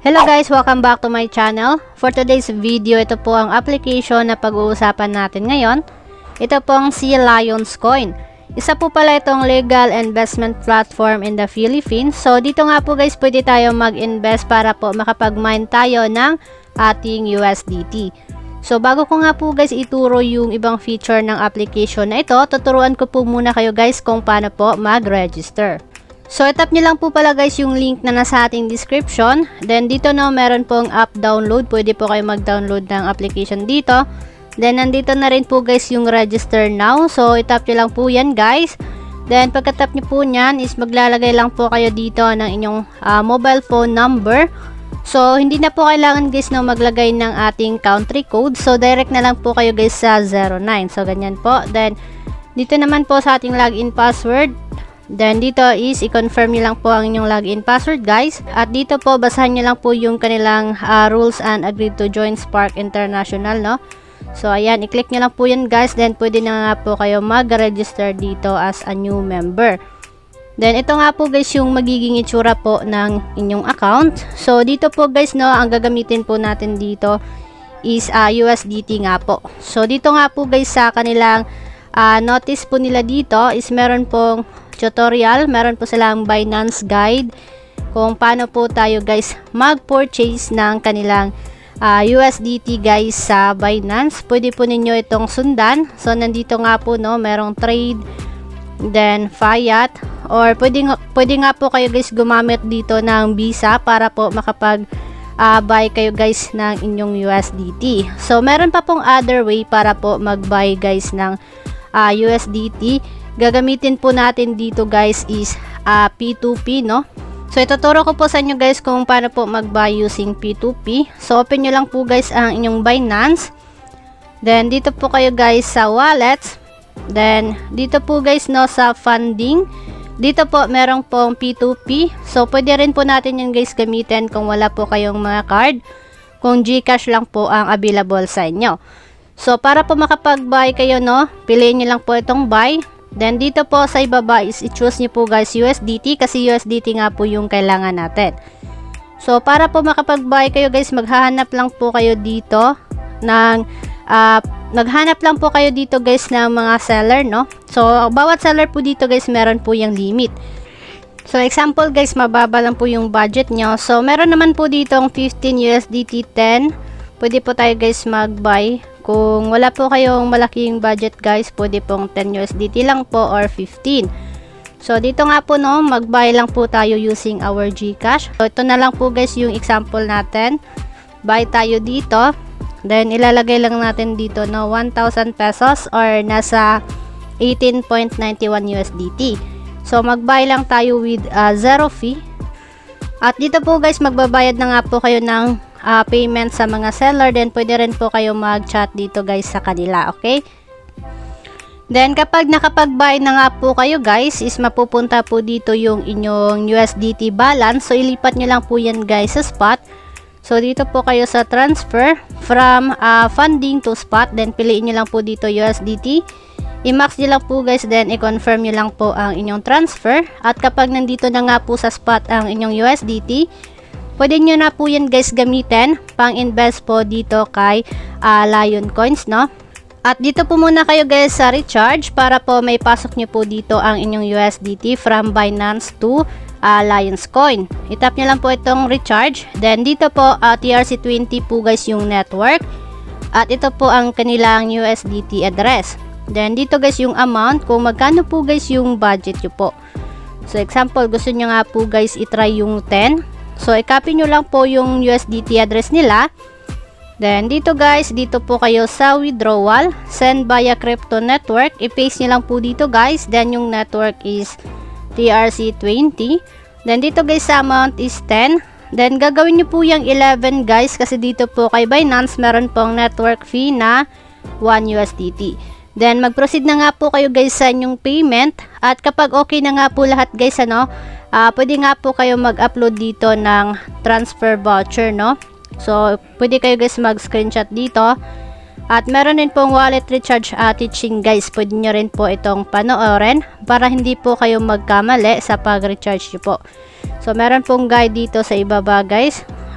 Hello guys, welcome back to my channel. For today's video, ito po ang application na pag-uusapan natin ngayon. Ito pong si Lions Coin. Isa po pala itong legal investment platform in the Philippines. So dito nga po guys, pwede tayo mag-invest para po makapag-mine tayo ng ating USDT. So bago ko nga po guys ituro yung ibang feature ng application na ito, tuturuan ko po muna kayo guys kung paano po mag-register. So, itap nyo lang po pala guys yung link na nasa ating description. Then, dito na meron pong app download. Pwede po kayo mag-download ng application dito. Then, nandito na rin po guys yung register now. So, itap nyo lang po yan guys. Then, pagkatap nyo po nyan is maglalagay lang po kayo dito ng inyong mobile phone number. So, hindi na po kailangan guys na maglagay ng ating country code. So, direct na lang po kayo guys sa 09. So, ganyan po. Then, dito naman po sa ating login password. Then, dito is i-confirm nyo lang po ang inyong login password guys. At dito po, basahan nyo lang po yung kanilang rules and agreed to join Spark International, no? So, ayan, i-click nyo lang po yan guys. Then, pwede na nga po kayo mag-register dito as a new member. Then, ito nga po guys yung magiging itsura po ng inyong account. So, dito po guys, no, ang gagamitin po natin dito is USDT nga po. So, dito nga po guys sa kanilang notice po nila dito is meron pong tutorial, meron po silang Binance guide kung paano po tayo guys mag-purchase ng kanilang USDT guys sa Binance. Pwede po ninyo itong sundan. So nandito nga po no, merong trade, then fiat, or pwede nga po kayo guys gumamit dito ng Visa para po makapag buy kayo guys ng inyong USDT. So meron pa pong other way para po mag-buy guys ng USDT. Gagamitin po natin dito guys is P2P, no? So ituturo ko po sa inyo guys kung paano po mag-buy using P2P. So open nyo lang po guys ang inyong Binance. Then dito po kayo guys sa wallets. Then dito po guys no sa funding. Dito po merong pong P2P. So pwede rin po natin yan guys gamitin kung wala po kayong mga card. Kung GCash lang po ang available sa inyo. So para po makapag-buy kayo no, piliin nyo lang po itong buy. Then, dito po sa ibaba is i-choose nyo po guys USDT kasi USDT nga po yung kailangan natin. So, para po makapag-buy kayo guys, maghahanap lang po kayo dito ng, naghanap lang po kayo dito guys ng mga seller, no? So, bawat seller po dito guys, meron po yung limit. So, example guys, mababa lang po yung budget nyo. So, meron naman po dito ang 15 USDT 10. Pwede po tayo guys mag-buy. Kung wala po kayong malaking budget guys, pwede pong 10 USDT lang po or 15. So, dito nga po no, mag-buy lang po tayo using our GCash. So, ito na lang po guys yung example natin. Buy tayo dito. Then, ilalagay lang natin dito no, 1,000 pesos or nasa 18.91 USDT. So, mag-buy lang tayo with zero fee. At dito po guys, magbabayad na nga po kayo ng payment sa mga seller. Then pwede rin po kayo mag-chat dito guys sa kanila, okay? Then kapag nakapag-buy na nga po kayo guys, is mapupunta po dito yung inyong USDT balance. So ilipat nyo lang po yan guys sa spot. So dito po kayo sa transfer from funding to spot. Then piliin nyo lang po dito USDT. I-max nyo lang po guys, then i-confirm nyo lang po ang inyong transfer. At kapag nandito na nga po sa spot ang inyong USDT, pwede nyo na po yan guys gamitin pang invest po dito kay Lion Coins, no? At dito po muna kayo guys sa recharge para po may pasok nyo po dito ang inyong USDT from Binance to Lions Coin. Itap nyo lang po itong recharge. Then dito po TRC20 po guys yung network. At ito po ang kanilang USDT address. Then dito guys yung amount kung magkano po guys yung budget nyo po. So example, gusto nyo nga po guys itry yung 10. So, i-copy nyo lang po yung USDT address nila. Then, dito guys, dito po kayo sa withdrawal. Send via crypto network. I-paste nyo lang po dito guys. Then, yung network is TRC20. Then, dito guys, sa amount is 10. Then, gagawin nyo po yung 11 guys. Kasi dito po kay Binance, meron pong network fee na 1 USDT. Then, mag-proceed na nga po kayo guys sa inyong payment. At kapag okay na nga po lahat guys, ano, pwede nga po kayo mag-upload dito ng transfer voucher, no? So, pwede kayo guys mag-screenshot dito. At meron din pong wallet recharge teaching guys. Pwede nyo rin po itong panoorin para hindi po kayo magkamali sa pag-recharge nyo po. So, meron pong guide dito sa ibaba guys.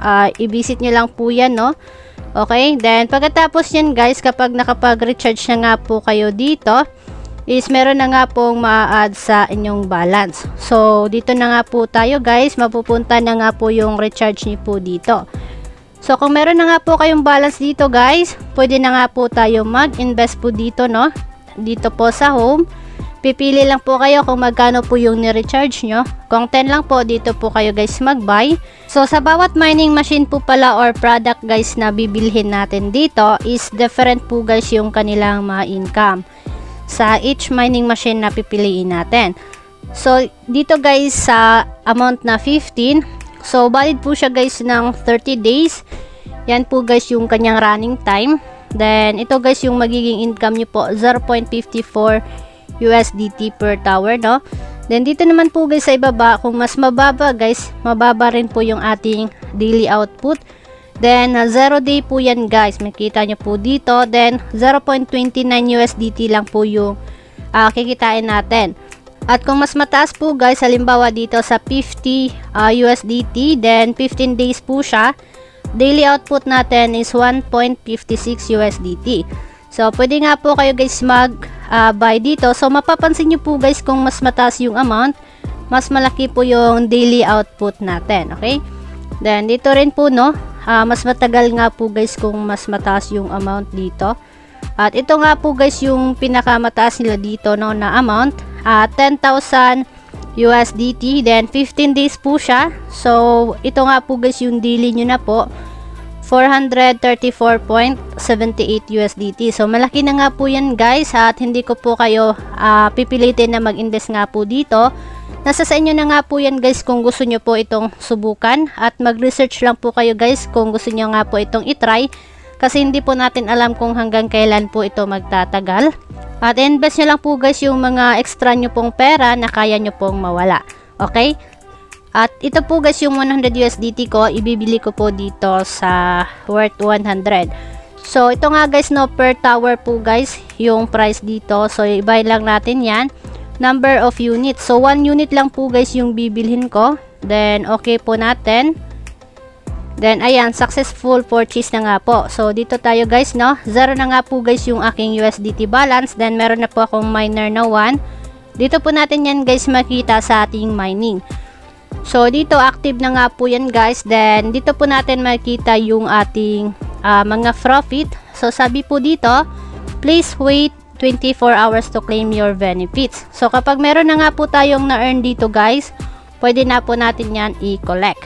i-visit nyo lang po yan, no? Okay, then pagkatapos yan guys, kapag nakapag-recharge na nga po kayo dito, is meron na nga pong ma-add sa inyong balance. So, dito na nga po tayo guys, mapupunta na nga po yung recharge niyo po dito. So, kung meron na nga po kayong balance dito guys, pwede na nga po tayo mag-invest po dito, no? Dito po sa home. Pipili lang po kayo kung magkano po yung ni-recharge nyo. Kung 10 lang po, dito po kayo guys mag-buy. So, sa bawat mining machine po pala or product guys na bibilhin natin dito is different po guys yung kanilang mga income sa each mining machine na pipiliin natin. So, dito guys sa amount na 15, so valid po siya guys ng 30 days. Yan po guys yung kanyang running time. Then, ito guys yung magiging income nyo po, 0.54 USDT per tower, no? Then, dito naman po guys sa ibaba, kung mas mababa guys, mababa rin po yung ating daily output. Then, 0 day po yan guys, makita nyo po dito. Then, 0.29 USDT lang po yung kikitain natin. At kung mas mataas po guys, halimbawa dito sa 50 USDT, then 15 days po siya, daily output natin is 1.56 USDT. So, pwede nga po kayo guys mag-buy dito. So, mapapansin nyo po guys kung mas mataas yung amount, mas malaki po yung daily output natin. Okay? Then, dito rin po, no, mas matagal nga po guys kung mas mataas yung amount dito. At ito nga po guys yung pinakamataas nila dito, no, na amount. 10,000 USDT. Then, 15 days po siya. So, ito nga po guys yung daily nyo na po. 434.78 USDT. So, malaki na nga po yan guys, at hindi ko po kayo pipilitin na mag-invest nga po dito. Nasa sa inyo na nga po yan guys kung gusto nyo po itong subukan, at mag-research lang po kayo guys kung gusto nyo nga po itong itry, kasi hindi po natin alam kung hanggang kailan po ito magtatagal. At invest nyo lang po guys yung mga extra nyo pong pera na kaya nyo pong mawala. Okay? At ito po guys yung 100 USDT ko, ibibili ko po dito sa worth 100. So, ito nga guys, no, per tower po guys yung price dito. So, i-buy lang natin yan. Number of units. So, 1 unit lang po guys yung bibilhin ko. Then, okay po natin. Then, ayan, successful purchase na nga po. So, dito tayo guys, no. 0 na nga po guys yung aking USDT balance. Then, meron na po akong miner na 1. Dito po natin yan guys makita sa ating mining. So, dito active na nga po yan guys. Then, dito po natin makita yung ating mga profit. So, sabi po dito, please wait 24 hours to claim your benefits. So, kapag meron na nga po tayong na-earn dito guys, pwede na po natin yan i-collect.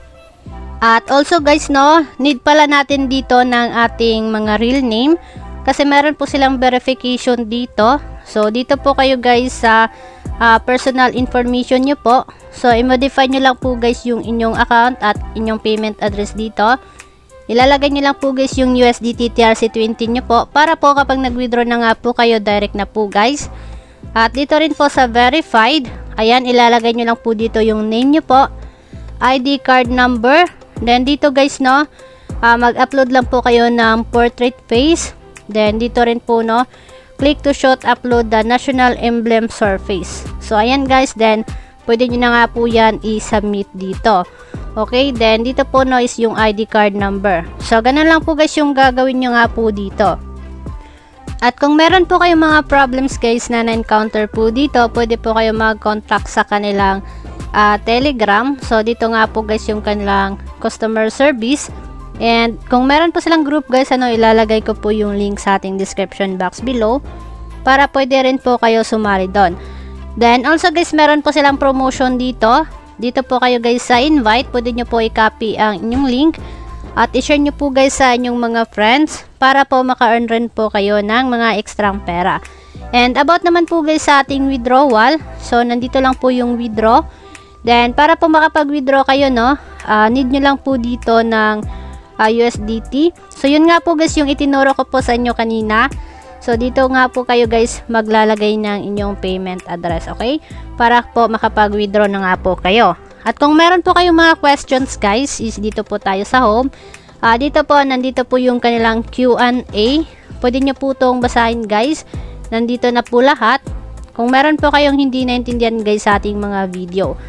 At also guys, no, need pala natin dito ng ating mga real name. Kasi meron po silang verification dito. So, dito po kayo guys sa personal information nyo po. So, i-modify nyo lang po guys yung inyong account at inyong payment address dito. Ilalagay nyo lang po guys yung USDT TRC20 nyo po, para po kapag nag-withdraw na nga po kayo, direct na po guys. At dito rin po sa verified, ayan, ilalagay nyo lang po dito yung name nyo po, ID card number. Then dito guys, no, mag-upload lang po kayo ng portrait face. Then dito rin po, no, click to shoot upload the national emblem surface. So, ayan guys, then pwede nyo na nga po yan i-submit dito. Okay, then dito po, no, is yung ID card number. So, ganun lang po guys yung gagawin nyo nga po dito. At kung meron po kayong mga problems guys na na-encounter po dito, pwede po kayo mag-contact sa kanilang Telegram. So, dito nga po guys yung kanilang customer service. And kung meron po silang group guys, ano, ilalagay ko po yung link sa ating description box below, para pwede rin po kayo sumali doon. Then, also guys, meron po silang promotion dito. Dito po kayo guys sa invite, pwede nyo po i-copy ang inyong link at i-share nyo po guys sa inyong mga friends, para po maka-earn rin po kayo ng mga ekstrang pera. And about naman po guys sa ating withdrawal, so nandito lang po yung withdraw. Then, para po makapag-withdraw kayo, no, need nyo lang po dito ng USDT. So, yun nga po guys yung itinuro ko po sa inyo kanina. So, dito nga po kayo guys maglalagay ng inyong payment address, okay? Para po makapag-withdraw na nga po kayo. At kung meron po kayong mga questions guys, is dito po tayo sa home. Dito po, nandito po yung kanilang Q&A. Pwede nyo po itong basahin guys. Nandito na po lahat. Kung meron po kayong hindi naintindihan guys sa ating mga video.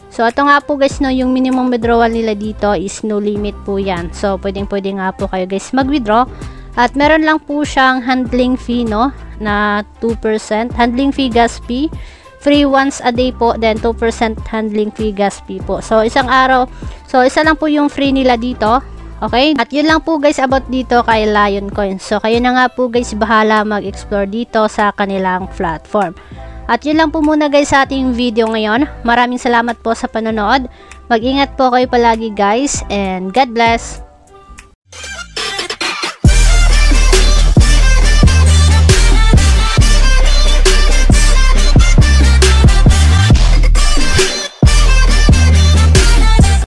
So, ito nga po guys, no, yung minimum withdrawal nila dito is no limit po yan. So, pwede nga po kayo guys mag-withdraw. At meron lang po siyang handling fee, no, na 2%. Handling fee, gas fee. Free once a day po, then 2% handling fee, gas fee po. So, isang araw. So, isa lang po yung free nila dito. Okay? At yun lang po guys about dito kay Lioncoin. So, kayo na nga po guys bahala mag-explore dito sa kanilang platform. At yun lang po muna guys sa ating video ngayon. Maraming salamat po sa panonood. Mag-ingat po kayo palagi guys and God bless!